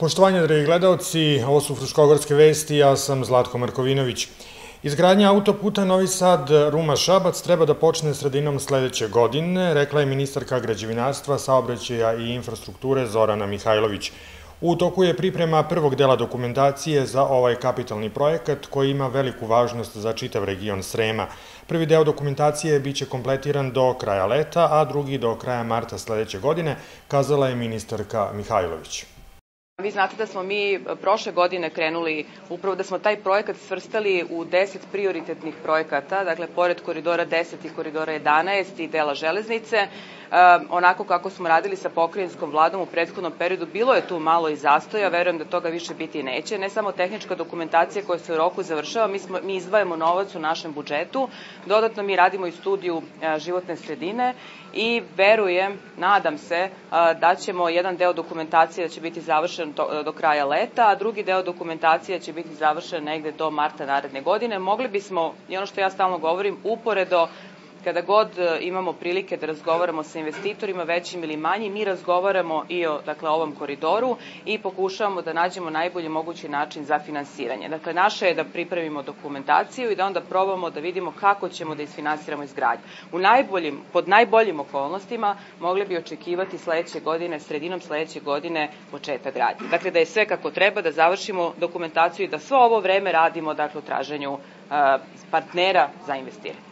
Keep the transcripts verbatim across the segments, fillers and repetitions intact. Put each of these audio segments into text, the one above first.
Poštovanje, dragi gledalci, ovo su Fruškogorske vesti, ja sam Zlatko Markovinović. Izgradnja autoputa Novi Sad-Ruma-Šabac treba da počne sredinom sledeće godine, rekla je ministarka građevinarstva, saobraćaja i infrastrukture Zorana Mihajlović. U toku je priprema prvog dela dokumentacije za ovaj kapitalni projekat koji ima veliku važnost za čitav region Srema. Prvi deo dokumentacije biće kompletiran do kraja leta, a drugi do kraja marta sledeće godine, kazala je ministarka Mihajlović. Vi znate da smo mi prošle godine krenuli, upravo da smo taj projekat svrstali u deset prioritetnih projekata, dakle, pored koridora deset i koridora jedanaest i dela železnice. Onako kako smo radili sa pokrajinskom vladom u prethodnom periodu, bilo je tu malo i zastoja, verujem da toga više biti neće. Ne samo tehnička dokumentacija koja se u roku završava, mi, smo, mi izdvajamo novac u našem budžetu, dodatno mi radimo i studiju životne sredine i verujem, nadam se, da ćemo jedan deo dokumentacije da će biti završen do, do kraja leta, a drugi deo dokumentacije će biti završen negde do marta naredne godine. Mogli bismo, i ono što ja stalno govorim, uporedo kada god imamo prilike da razgovaramo sa investitorima, većim ili manjim, mi razgovaramo i o dakle, ovom koridoru i pokušavamo da nađemo najbolji mogući način za finansiranje. Dakle, naše je da pripremimo dokumentaciju i da onda probamo da vidimo kako ćemo da isfinansiramo izgradnju. U najboljim, pod najboljim okolnostima mogli bi očekivati sledeće godine, sredinom sledeće godine, početak gradnje. Dakle, da je sve kako treba, da završimo dokumentaciju i da svo ovo vreme radimo dakle, u traženju uh, partnera za investiranje.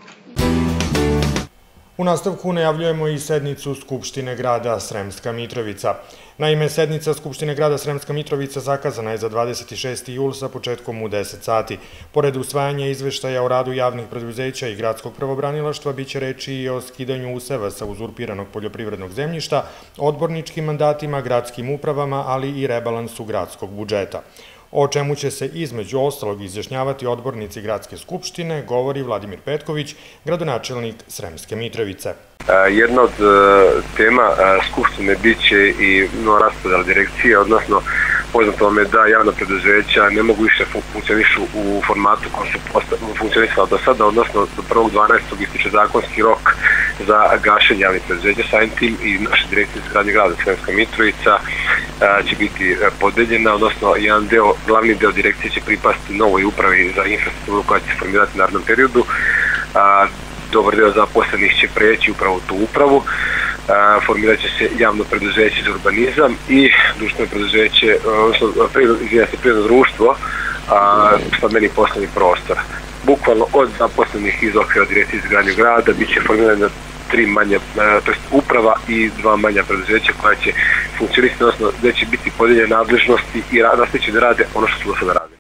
U nastavku najavljujemo i sednicu Skupštine grada Sremska Mitrovica. Naime, sednica Skupštine grada Sremska Mitrovica zakazana je za dvadeset šesti jul sa početkom u deset sati. Pored usvajanja izveštaja o radu javnih preduzeća i gradskog pravobranilaštva, biće reči i o skidanju useva sa uzurpiranog poljoprivrednog zemljišta, odborničkim mandatima, gradskim upravama, ali i rebalansu gradskog budžeta. O čemu će se između ostalog izjašnjavati odbornici Gradske skupštine, govori Vladimir Petković, gradonačelnik Sremske Mitrovice. Jedna od tema skupštine biće i raspodela direkcije, odnosno poznato vam je da javna preduzeća ne mogu više funkcionišu u formatu koji su funkcionisala do sada, odnosno do prvog dvanaestog ističe zakonski rok za gašenje javnih preduzeća. Samim tim i naša direkcija izgradnje grada Sremska Mitrovica će biti podeljena, odnosno jedan deo, glavni deo direkcije će pripasti novoj upravi za infrastrukturu koja će se formirati u narednom periodu. Dobar deo zaposlenih će preći upravo u tu upravu. Formirat će se javno preduzeće za urbanizam i društveno preduzeće, odnosno prirodno društvo stambenih poslovnih prostora. Bukvalno od zaposlenih iz okvira direkcije izgradnje grada biće formirana tri manja, to jest uprava i dva manja preduzeća koja će funkcionisati, odnosno gde će biti podeljene nadležnosti i nastaviće da rade ono što su do sada radili.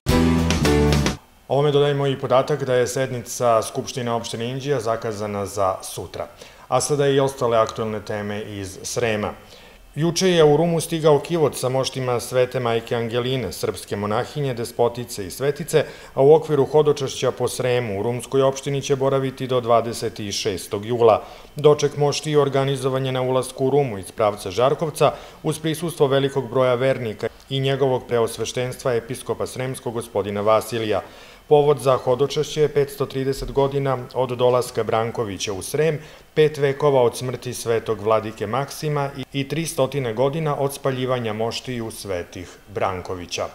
Ovome dodajemo i podatak da je sednica Skupštine opštine Inđija zakazana za sutra. A sada i ostale aktuelne teme iz Srema. Juče je u Rumu stigao kivot sa moštima Svete majke Angeline, srpske monahinje, despotice i svetice, a u okviru hodočašća po Sremu u rumskoj opštini će boraviti do dvadeset šestog jula. Doček mošti organizovan je na ulasku u Rumu iz pravca Žarkovca uz prisustvo velikog broja vernika i njegovog preosveštenstva episkopa Sremskog gospodina Vasilija. Povod za hodočašće je petsto trideset godina od dolaska Brankovića u Srem, pet vekova od smrti svetog vladike Maksima i tristo godina od spaljivanja moštiju svetih Brankovića.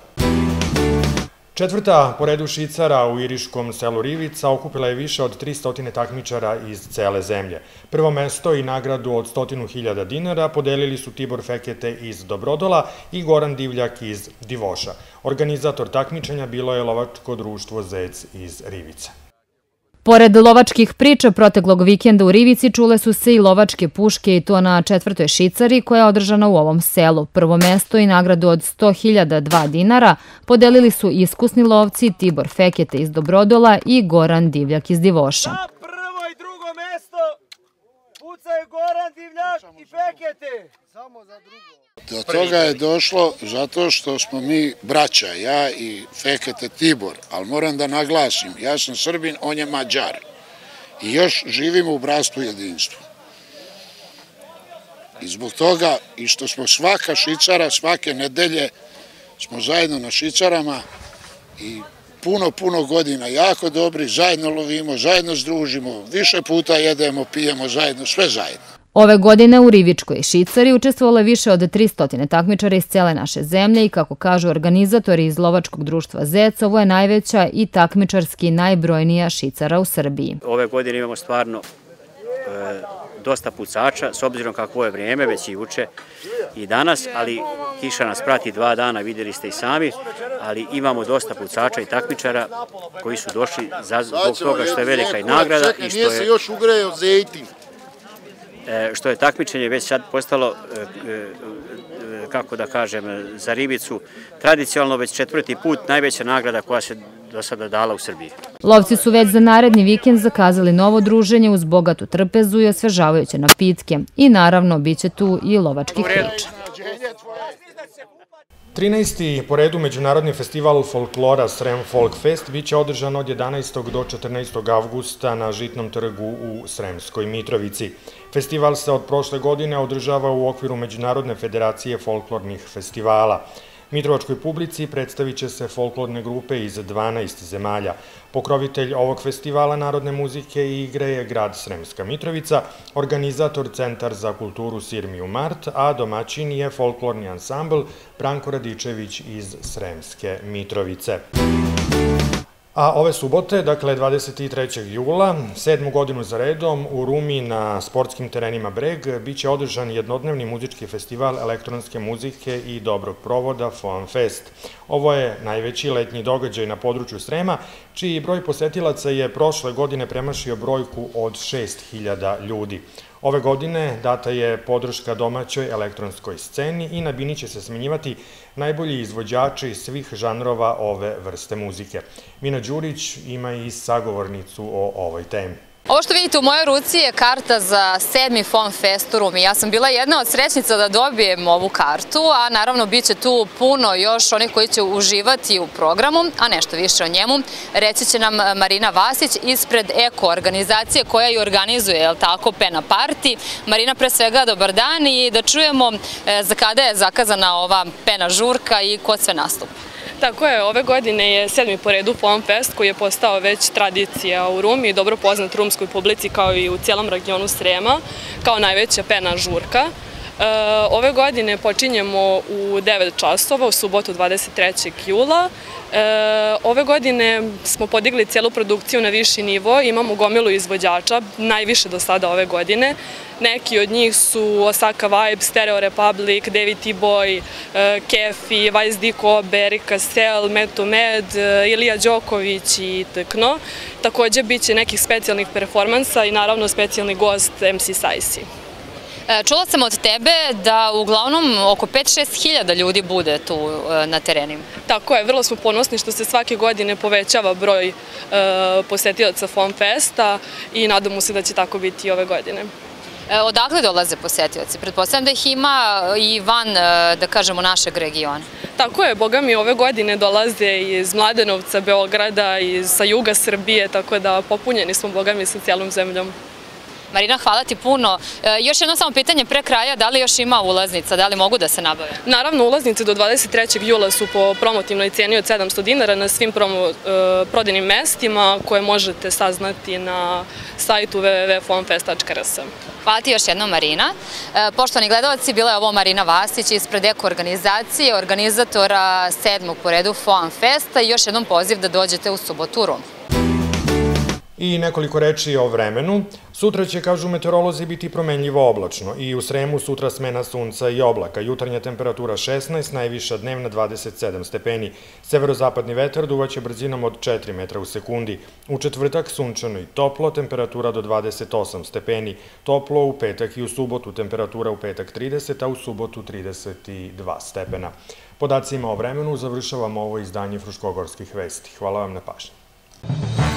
Četvrta po redu šicara u iriškom selu Rivica okupila je više od tristo takmičara iz cele zemlje. Prvo mesto i nagradu od sto hiljada dinara podelili su Tibor Fekete iz Dobrodola i Goran Divljak iz Divoša. Organizator takmičenja bilo je lovačko društvo Zec iz Rivice. Pored lovačkih priča proteklog vikenda u Rivici čule su se i lovačke puške i to na četvrtoj šicari koja je održana u ovom selu. Prvo mesto i nagradu od sto hiljada dva dinara podelili su iskusni lovci Tibor Fekete iz Dobrodola i Goran Divljak iz Divoša. Na prvo i drugo mesto pucaju Goran Divljak i Fekete. Samo za drugo. Do toga je došlo zato što smo mi braća, ja i Fekete Tibor, ali moram da naglasim, ja sam Srbin, on je Mađar i još živimo u bratstvu i jedinstvu. I zbog toga i što smo svaka šicara, svake nedelje smo zajedno na šicarama i puno, puno godina jako dobri, zajedno lovimo, zajedno združimo, više puta jedemo, pijemo zajedno, sve zajedno. Ove godine u Rivičkoj šicari učestvovalo je više od tristo takmičara iz cele naše zemlje i kako kažu organizatori iz Lovačkog društva Zec, ovo je najveća i takmičarski najbrojnija šicara u Srbiji. Ove godine imamo stvarno e, dosta pucača, s obzirom kakvo je vrijeme, već i juče i danas, ali kiša nas prati dva dana, vidjeli ste i sami, ali imamo dosta pucača i takmičara koji su došli zbog toga što je velika i nagrada i što je, što je takmičenje već sad postalo, kako da kažem, za ribicu tradicionalno već četvrti put najveća nagrada koja se do sada dala u Srbiji. Lovci su već za naredni vikend zakazali novo druženje uz bogatu trpezu i osvežavajuće napitke. I naravno, bit će tu i lovačkih priča. trinaesti po redu Međunarodni festival folklora Srem Folk Fest biće održan od jedanaestog do četrnaestog avgusta na Žitnom trgu u Sremskoj Mitrovici. Festival se od prošle godine održava u okviru Međunarodne federacije folklornih festivala. Mitrovačkoj publici predstavit će se folklorne grupe iz dvanaest zemalja. Pokrovitelj ovog festivala narodne muzike i igre je grad Sremska Mitrovica, organizator Centar za kulturu Sirmiju Mart, a domaćin je folklorni ansambl Branko Radičević iz Sremske Mitrovice. A ove subote, dakle dvadeset trećeg jula, sedmu godinu za redom, u Rumi na sportskim terenima Breg biće održan jednodnevni muzički festival elektronske muzike i dobrog provoda Foam Fest. Ovo je najveći letnji događaj na području Srema, čiji broj posetilaca je prošle godine premašio brojku od šest hiljada ljudi. Ove godine data je podrška domaćoj elektronskoj sceni i na bini će se smenjivati najbolji izvođači svih žanrova ove vrste muzike. Mina Đurić ima i sagovornicu o ovoj temi. Ovo što vidite u mojoj ruci je karta za sedmi Foam Fest u Rumi. Ja sam bila jedna od srećnica da dobijem ovu kartu, a naravno bit će tu puno još onih koji će uživati u programu, a nešto više o njemu. Reći će nam Marina Vasić ispred Eko organizacije koja i organizuje, je li tako, Pena Party. Marina, pre svega, dobar dan i da čujemo za kada je zakazana ova Pena žurka i ko sve nastupa. Tako je, ove godine je sedmi po redu Foam Fest koji je postao već tradicija u Rumi i dobro poznat rumskoj publici kao i u cijelom regionu Srema, kao najveća pena žurka. Ove godine počinjemo u devet časova, u subotu dvadeset trećeg jula. Ove godine smo podigli cijelu produkciju na viši nivo, imamo gomilu izvođača, najviše do sada ove godine. Neki od njih su Osaka Vibe, Stereo Republic, David T. Boy, Kefi, Vice Diko, Berika Sel, Med to Med, Ilija Đoković i Tekno. Također bit će nekih specijalnih performansa i naravno specijalni gost M C Sajsi. Čula sam od tebe da uglavnom oko pet do šest hiljada ljudi bude tu na terenima. Tako je, vrlo smo ponosni što se svake godine povećava broj posetilaca Foam Festa i nadamo se da će tako biti i ove godine. Odakle dolaze posetioci? Pretpostavljam da ih ima i van, da kažemo, našeg regiona. Tako je, boga mi, ove godine dolaze iz Mladenovca, Beograda, sa juga Srbije, tako da popunjeni smo, boga mi, sa cijelom zemljom. Marina, hvala ti puno. Još jedno samo pitanje pre kraja, da li još ima ulaznica, da li mogu da se nabave? Naravno, ulaznice do dvadeset trećeg jula su po promotivnoj cijeni od sedamsto dinara na svim prodajnim mestima koje možete saznati na sajtu w w w tačka foam fest tačka r s. Hvala ti još jednom, Marina. Poštovani gledalci, bila je ovo Marina Vasić ispred Eko organizacije, organizatora sedmog po redu Foam Festa i još jednom poziv da dođete u subotu u Rum. I nekoliko reči o vremenu. Sutra će, kažu meteorolozi, biti promenljivo oblačno. I u Sremu sutra smena sunca i oblaka. Jutarnja temperatura šesnaest, najviša dnevna dvadeset sedam stepeni. Severozapadni vetar duvaće brzinom od četiri metra u sekundi. U četvrtak sunčano i toplo, temperatura do dvadeset osam stepeni. Toplo u petak i u subotu, temperatura u petak trideset, a u subotu trideset dva stepena. Podacima o vremenu završavamo ovo izdanje Fruškogorskih vesti. Hvala vam na pažnji.